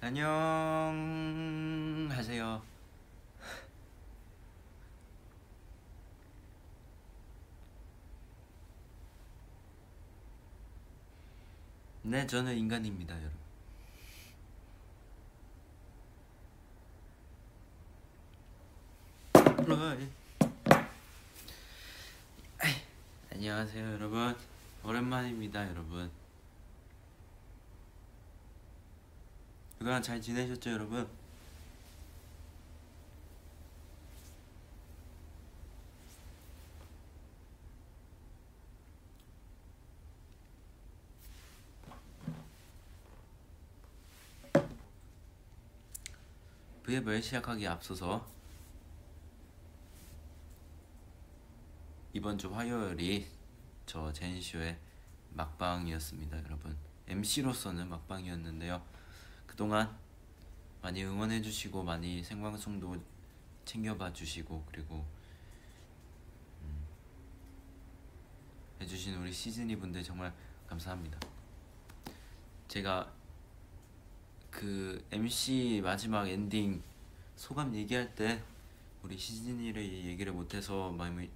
안녕하세요. 네, 저는 인간입니다, 여러분. 안녕하세요, 여러분. 오랜만입니다, 여러분. 그동안 잘 지내셨죠, 여러분? V앱을 시작하기에 앞서서 이번 주 화요일이 저 제니쇼의 막방이었습니다, 여러분. MC로서는 막방이었는데요. 그동안 많이 응원해주시고 많이 생방송도 챙겨봐 주시고 그리고 해주신 우리 시즈니 분들 정말 감사합니다. 제가 그 MC 마지막 엔딩 소감 얘기할 때 우리 시즈니를 얘기를 못해서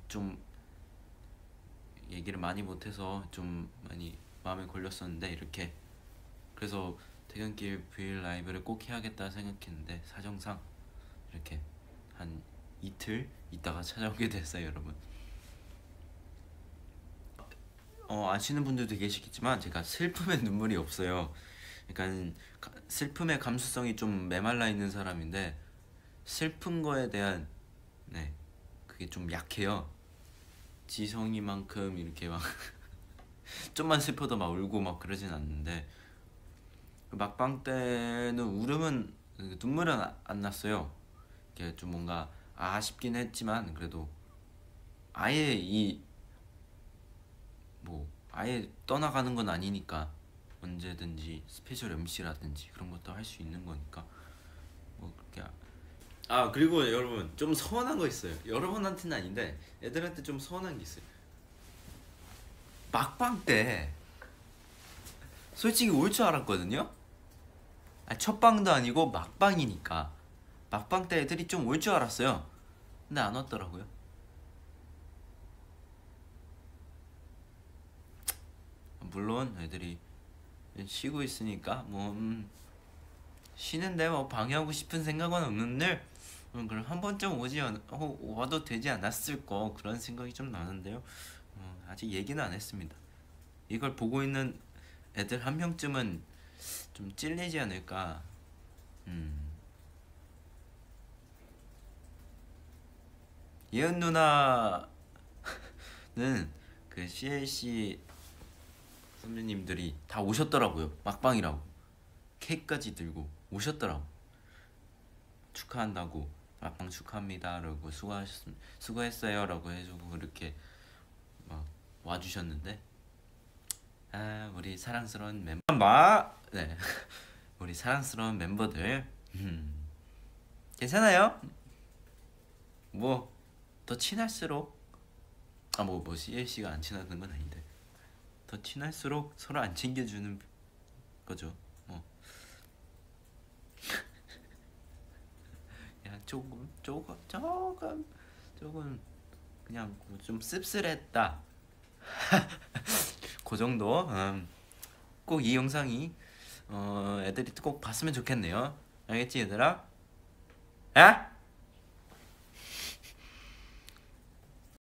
많이 못해서 좀 많이 마음에 걸렸었는데 이렇게 그래서 퇴근길 브이일 라이브를 꼭 해야겠다 생각했는데 사정상 이렇게 한 이틀 있다가 찾아오게 됐어요, 여러분. 아시는 분들도 계시겠지만 제가 슬픔에 눈물이 없어요. 그러니까 슬픔의 감수성이 좀 메말라 있는 사람인데 슬픈 거에 대한 그게 좀 약해요. 지성이만큼 이렇게 막 좀만 슬퍼도 막 울고 막 그러진 않는데 막방 때는 눈물은 안 났어요. 이게 좀 뭔가 아쉽긴 했지만 그래도 아예 아예 떠나가는 건 아니니까 언제든지 스페셜 MC라든지 그런 것도 할 수 있는 거니까 뭐 그렇게. 그리고 여러분 좀 서운한 거 있어요. 여러분한테는 아닌데 애들한테 좀 서운한 게 있어요. 막방 때 솔직히 올 줄 알았거든요. 첫 방도 아니고 막방이니까 막방 때 애들이 좀 올 줄 알았어요. 근데 안 왔더라고요. 물론 애들이 쉬고 있으니까 쉬는데 뭐 방해하고 싶은 생각은 없는데 그럼 한 번쯤 와도 되지 않았을 거 그런 생각이 좀 나는데요. 아직 얘기는 안 했습니다. 이걸 보고 있는 애들 한 명쯤은 좀 찔리지 않을까. 예은 누나는 그 CLC 선배님들이 다 오셨더라고요. 막방이라고 케이크까지 들고 오셨더라고. 축하한다고 막방 축하합니다 라고 수고했어요 라고 해주고 그렇게 막 와주셨는데 우리 사랑스러운 우리 사랑스러운 멤버들 괜찮아요? 뭐 더 친할수록 CLC가 안 친하는 건 아닌데 더 친할수록 서로 안 챙겨주는 거죠. 그냥 조금 그냥 좀 씁쓸했다. 그 정도. 꼭 이 영상이 애들이 꼭 봤으면 좋겠네요. 알겠지 얘들아? 야?